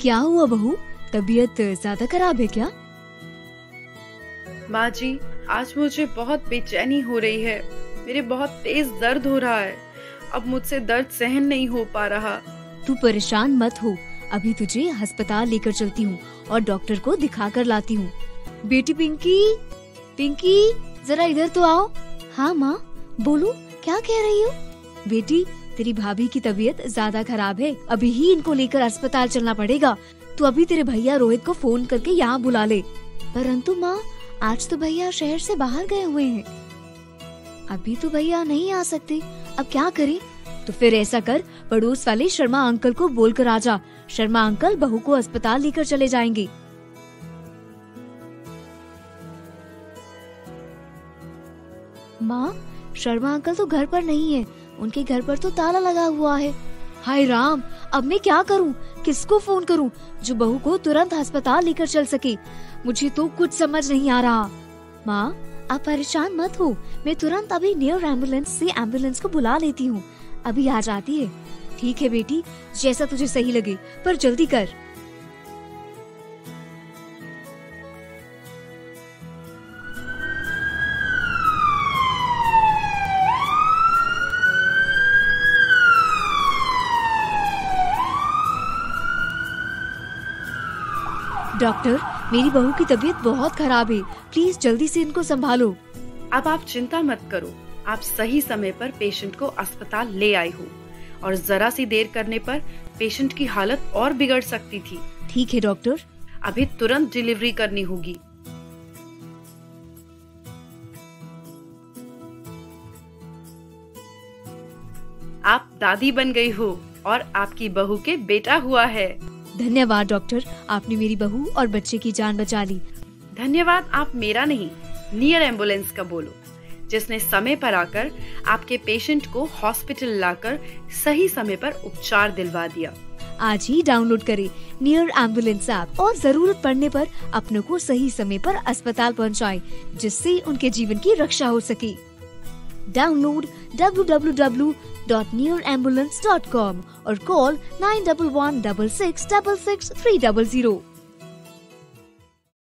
क्या हुआ बहू, तबीयत ज्यादा खराब है क्या? माँ जी, आज मुझे बहुत बेचैनी हो रही है। मेरे बहुत तेज दर्द हो रहा है। अब मुझसे दर्द सहन नहीं हो पा रहा। तू परेशान मत हो, अभी तुझे अस्पताल लेकर चलती हूँ और डॉक्टर को दिखा कर लाती हूँ। बेटी पिंकी, पिंकी जरा इधर तो आओ। हाँ माँ बोलो, क्या कह रही हो? बेटी तेरी भाभी की तबीयत ज्यादा खराब है, अभी ही इनको लेकर अस्पताल चलना पड़ेगा। तू अभी तेरे भैया रोहित को फोन करके यहाँ बुला ले। परंतु माँ, आज तो भैया शहर से बाहर गए हुए हैं, अभी तो भैया नहीं आ सकते, अब क्या करें? तो फिर ऐसा कर, पड़ोस वाले शर्मा अंकल को बोल कर आजा। शर्मा अंकल बहू को अस्पताल लेकर चले जाएंगे। माँ, शर्मा अंकल तो घर पर नहीं है, उनके घर पर तो ताला लगा हुआ है। हाय राम, अब मैं क्या करूं? किसको फोन करूं जो बहू को तुरंत अस्पताल लेकर चल सके? मुझे तो कुछ समझ नहीं आ रहा। माँ आप परेशान मत हो, मैं तुरंत अभी नियर एम्बुलेंस से एम्बुलेंस को बुला लेती हूँ, अभी आ जाती है। ठीक है बेटी, जैसा तुझे सही लगे, पर जल्दी कर। डॉक्टर, मेरी बहू की तबीयत बहुत खराब है, प्लीज जल्दी से इनको संभालो। अब आप चिंता मत करो, आप सही समय पर पेशेंट को अस्पताल ले आई हो और जरा सी देर करने पर पेशेंट की हालत और बिगड़ सकती थी। ठीक है डॉक्टर। अभी तुरंत डिलीवरी करनी होगी। आप दादी बन गई हो और आपकी बहू के बेटा हुआ है। धन्यवाद डॉक्टर, आपने मेरी बहू और बच्चे की जान बचा ली। धन्यवाद आप मेरा नहीं, नियर एम्बुलेंस का बोलो, जिसने समय पर आकर आपके पेशेंट को हॉस्पिटल लाकर सही समय पर उपचार दिलवा दिया। आज ही डाउनलोड करें नियर एम्बुलेंस ऐप और जरूरत पड़ने पर अपनों को सही समय पर अस्पताल पहुंचाएं, जिससे उनके जीवन की रक्षा हो सके। डाउनलोड www.nearambulance.com और कॉल 9116666300।